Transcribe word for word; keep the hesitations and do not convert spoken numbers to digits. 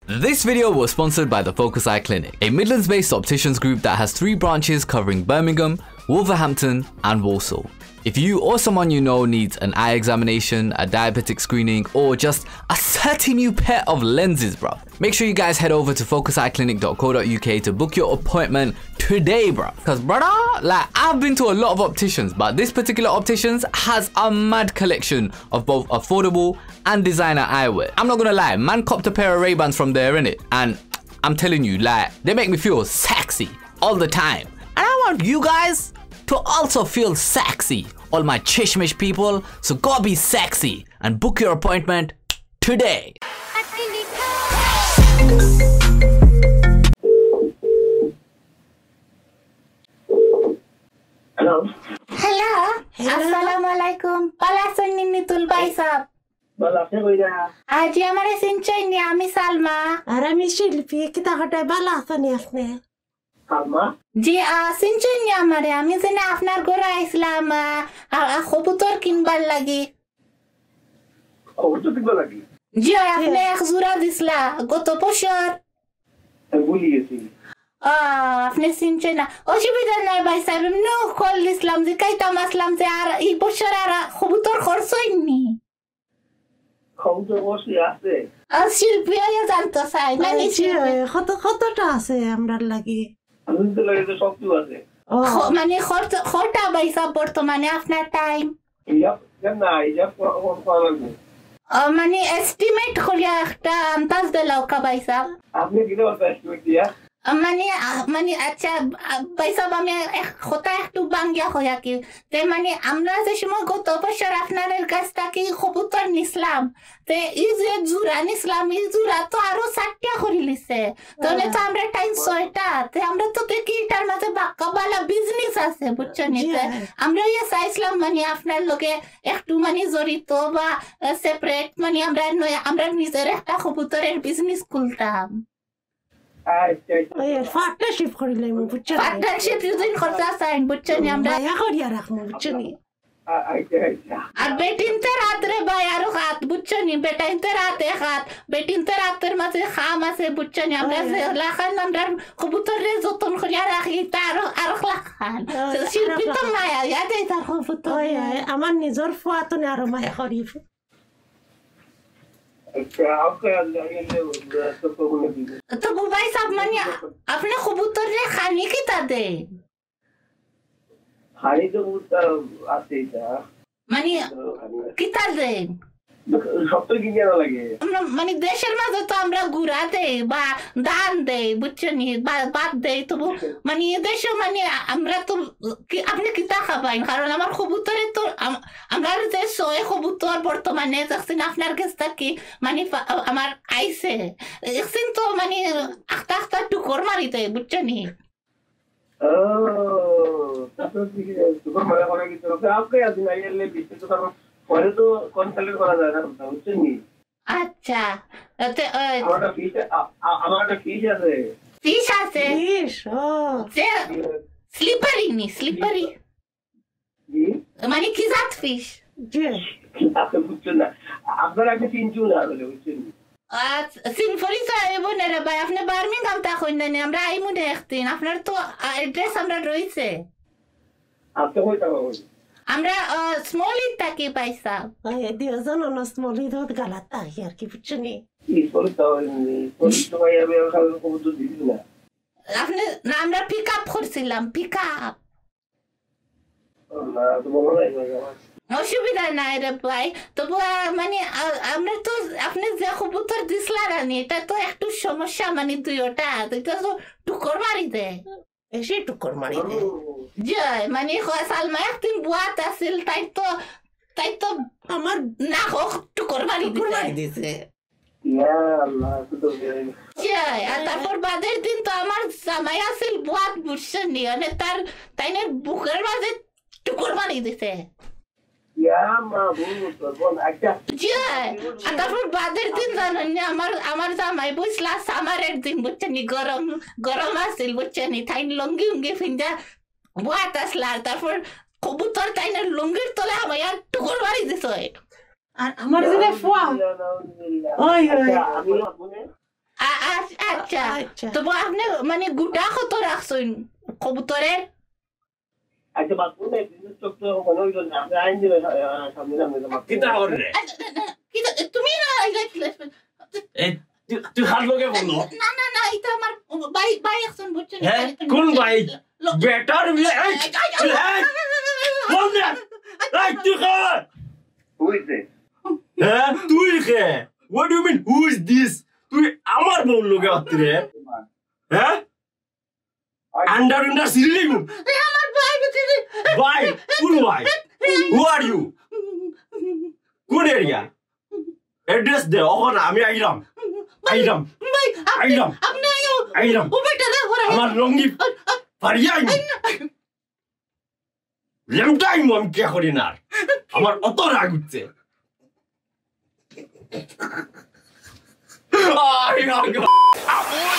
This video was sponsored by the Focus Eye Clinic, a Midlands-based opticians group that has three branches covering Birmingham, Wolverhampton and Walsall. If you or someone you know needs an eye examination, a diabetic screening, or just a certain new pair of lenses, bro, make sure you guys head over to focus eye clinic dot co dot U K to book your appointment today, bro. Because, brother, like, I've been to a lot of opticians, but this particular opticians has a mad collection of both affordable and designer eyewear. I'm not gonna lie, man copped a pair of Ray-Bans from there, innit? And I'm telling you, like, they make me feel sexy all the time. And I want you guys to also feel sexy, all my chishmish people. So go be sexy and book your appointment today. Hello. Hello. Assalamualaikum. Palasan ni Tul Bhai sahab. Bala se koi na. Aji hamare sinchai ni ami Salma. Ara mi Shilpi kita hata bala asani asne. Salma. Ji a sinchai ni hamare ami sene afnar gora Islam a khobutor kinbar lagi. Khobutor kinbar lagi. Ji apne ek zura disla goto poshor. Buli gesi. Ah, apne sinchai na. Oshibida na Bhai sahab no kol Islam ze kai tamaslam ze ar I poshor ara khobutor khorsoi ni. Khobutor khorsoi ase. আর শিল্পী হয়ে জানতো চাই না কত কতটা আছে আমরার লাগি আমি তো লাগে সব কিছু আছে মানে খরচ খরটা পয়সা বর্তমানে আপনার টাইম ইয়া কেন না ইয়া কোন কোন লাগবে মানে এস্টিমেট করিয়া একটা আন্দাজ দিলাও কা পয়সা আপনি কি বলতে এস্টিমেট দিয়া মানে মানে আচ্ছা পয়সা আমি হতা একটু বাঙ্গিয়া হইয়া কি তে মানে আমরা যে সময় গত বছর আপনাদের কাছ থেকে কবুতর নিছিলাম তে এই যে জুরা নিছিলাম এই জুরা তো আরো ষাটটা করে লিছে তাহলে তো আমরা টাইম ছয়টা তে আমরা তো দেখি এটার মাঝে বাক্কাবালা বিজনেস আছে বুঝছেন তে আমরা ইয়ে চাইছিলাম মানে আপনার লোকে একটু মানে জড়িত বা সেপারেট মানে আমরা আমরা নিজের একটা কবুতরের বিজনেস খুলতাম পার্টনারশিপ করিলাম বুঝছেন পার্টনারশিপ ইউজিং করতে চাই বুঝছেন আমরা ইয়া করিয়া রাখমু বুঝছেন আর বেটিনতে রাত্রে ভাই আরো হাত বুঝছেন বেটাইনতে রাতে হাত বেটিনতে রাতের মাঝে খাম আছে বুঝছেন আমরা লাখান আমরা কবুতরে যতন করিয়া রাখি তার আর লাখান শিল্পী তো মায়া ইয়াদে তার কবুতর আমার নিজের ফুয়াতনে আর মায়া করিব तो भाई साहब मानिए अपने कबूतर रे खाने की तादे खाने तो आते था मानिए किता दे সব তো কিনে না লাগে আমরা মানে দেশের মাঝে তো আমরা গুড়া দেই বা ধান দেই বুঝছেন বা বাদ দেই তো মানে দেশে মানে আমরা তো আপনি কিতা খাবেন কারণ আমার কবুতরে তো আমরা যে ছয় কবুতর বর্তমানে দেখছেন আপনার কাছ থেকে মানে আমার আইছে দেখছেন তো মানে আখটা আখটা টুকর মারি দেয় বুঝছেন ও তারপর কি টুকর মারা করে কি তো আপকে আজ না এলে বিস্তারিত কারণ পরে তো কনসাল্ট করা যায় না বুঝছেন নি আচ্ছা তো আমারটা ফিশ আমারটা ফিশ আছে ফিশ আছে ফিশ ও যে স্লিপারি নি স্লিপারি জি মানে কি জাত ফিশ জি আপনি বুঝছেন না আপনারা একটা চিনচু না বলে বুঝছেন আচ্ছা সিনফরি সাহেব নে রে ভাই আপনি বার্মিংহাম তা কইন না আমরা আইমু দেখতেন আপনার তো অ্যাড্রেস আমরা রইছে আপনি কইতা বল আমরা স্মল ইট তাকে পয়সা এই দিওজন না স্মল ইট হত গালাত আহি আর কি বুঝছেন নি স্মল তো স্মল তো ভাই আমি খালি কবুতর দিই না আপনি না আমরা পিক আপ করছিলাম পিক আপ না তো বলো না অসুবিধা নাই রে ভাই তবু মানে আমরা তো আপনি যে কবুতর দিছলা রানি এটা তো একটু সমস্যা মানে দুইটা এটা তো টুকর মারি দেয় এসে টুকর মারি দেয় জয় মানে সালমা একদিন বুয়াত আছিল তাই তো তাই তো আমার না হোক টুকর মারি দিছে ইয়া আল্লাহ তো জয় আর তারপর বাদের দিন তো আমার জামাই আছিল বুয়াত বুঝছেন নি মানে তার তাইনে বুকের মাঝে টুকর মারি দিছে ইয়া মা বহুত বল আচ্ছা জয় আর তারপর বাদের দিন জানেন না আমার আমার জামাই বুঝলা সামারের দিন বুঝছেন নি গরম গরম আছিল বুঝছেন নি তাই লঙ্গি উঙ্গি ফিন্দা বুয়াত আসলা তারপর কবুতর তাইনে লঙ্গির তলে আমার টুকর মারি দিছে আর আমার যে ফুয়া ওই ওই আমি আচ্ছা আচ্ছা। তবু আপনি মানে গুটা কত রাখছেন কবুতরের আচ্ছা বাপু না বিজনেস চোখ তো মনে হইল না আমি আইন দিলে সামনে সামনে কিতা করে কি তুমি না এই তুই তুই হাত লগে বললো না না না এটা আমার বাই বাই একজন বুঝছেন হ্যাঁ কোন ভাই বেটার বিয়ে এই এই বল না এই তুই খা হইছে হ্যাঁ তুই খে what do you mean who is this তুই আমার বল লগে আত্রে হ্যাঁ আন্ডার আন্ডার সিরিলি আমার ভাই বুঝছেন ভাই কোন ভাই who are you কোন এরিয়া এড্রেস দে ওখান আমি আইরাম আইরাম ভাই আইরাম আপনি আইও আইরাম ও বেটা না হরা আমার লঙ্গি পারিয়াই লেমটাই আমি কে করি না আমার অত রাগ উঠছে আই রাগ